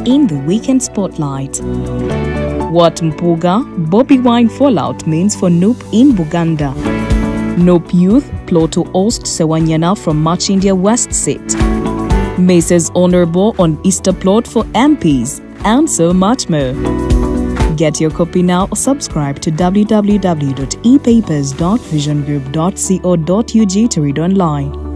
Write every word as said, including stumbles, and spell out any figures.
in the weekend spotlight. What Mpuga, Bobby Wine fallout means for N U P in Buganda. N U P youth plot to oust Sewanyana from Machindia West seat. Mace's honorable on Easter plot for M Ps, and so much more. Get your copy now or subscribe to w w w dot e papers dot vision group dot co dot u g to read online.